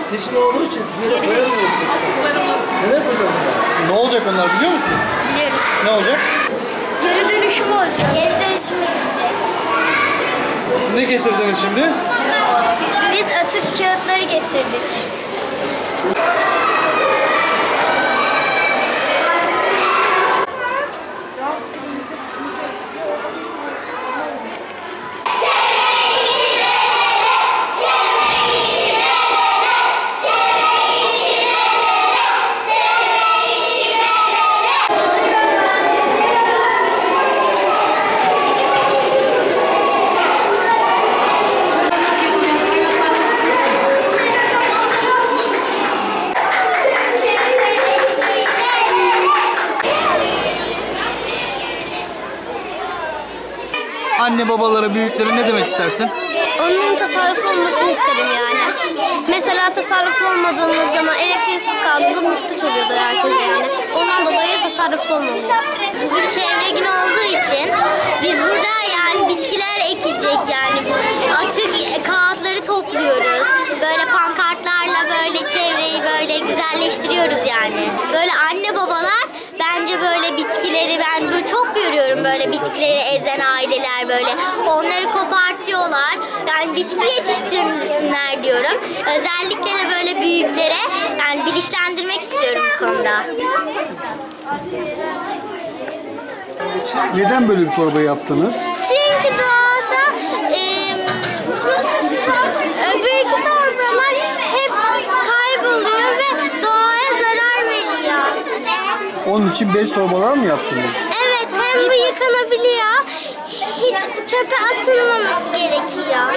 seçim olduğu için bir de koyamıyorsun. Atıklarımız. Neden koyuyorsun? Ne olacak onlar biliyor musunuz? Biliyoruz. Ne olacak? Geri dönüşüm olacak. Geri dönüşüm gidecek. Siz ne getirdiniz şimdi? Biz atık kağıtları getirdik. Anne babalara, büyüklere ne demek istersin? Onun tasarruflu olmasını isterim yani. Mesela tasarruflu olmadığımız zaman elektriksiz kaldığında muhtaç oluyordu herkes yani. Ondan dolayı tasarruflu olmalıyız. Bugün çevre günü olduğu için biz burada yani bitkiler ekilecek yani. Atık kağıtları topluyoruz. Böyle pankartlarla böyle çevreyi böyle güzelleştiriyoruz yani. Böyle anne babalar bence böyle bitkileri ben böyle çok görüyorum böyle bitkileri ezen aileler böyle. Onları kopartıyorlar. Yani bitki yetiştirsinler diyorum. Özellikle de böyle büyüklere yani bilinçlendirmek istiyorum bu konuda. Neden böyle bir torba yaptınız? Çünkü doğada öbürkü torbalar hep kayboluyor ve doğaya zarar veriyor. Onun için bez torbalar mı yaptınız? Evet, hem bu yıkanabiliyor, hiç çöpe atılmaması gerekiyor.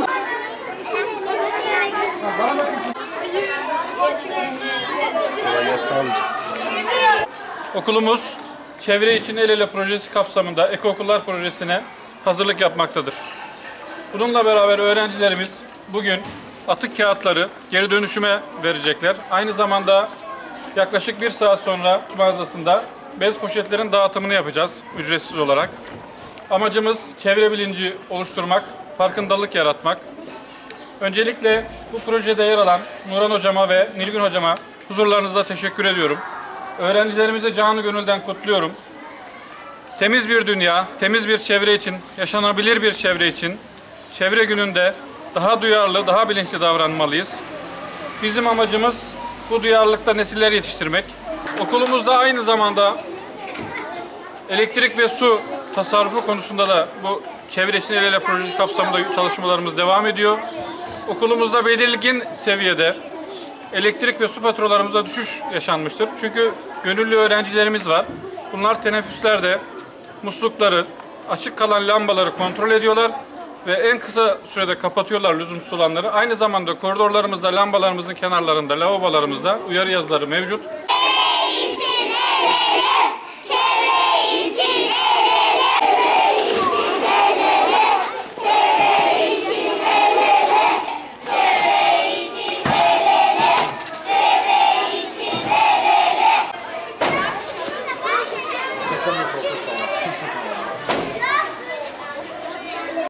Okulumuz Çevre İçin El Ele projesi kapsamında Eko-Okullar projesine hazırlık yapmaktadır. Bununla beraber öğrencilerimiz bugün atık kağıtları geri dönüşüme verecekler. Aynı zamanda yaklaşık 1 saat sonra mağazasında bez poşetlerin dağıtımını yapacağız ücretsiz olarak. Amacımız çevre bilinci oluşturmak, farkındalık yaratmak. Öncelikle bu projede yer alan Nuran Hocama ve Nilgün Hocama huzurlarınızda teşekkür ediyorum. Öğrencilerimizi canı gönülden kutluyorum. Temiz bir dünya, temiz bir çevre için, yaşanabilir bir çevre için çevre gününde daha duyarlı, daha bilinçli davranmalıyız. Bizim amacımız bu duyarlılıkta nesiller yetiştirmek. Okulumuzda aynı zamanda elektrik ve su tasarrufu konusunda da bu Çevre İçin El Ele projesi kapsamında çalışmalarımız devam ediyor. Okulumuzda belirgin seviyede elektrik ve su faturalarımızda düşüş yaşanmıştır. Çünkü gönüllü öğrencilerimiz var. Bunlar teneffüslerde muslukları, açık kalan lambaları kontrol ediyorlar ve en kısa sürede kapatıyorlar lüzumsuz olanları. Aynı zamanda koridorlarımızda, lambalarımızın kenarlarında, lavabolarımızda uyarı yazıları mevcut.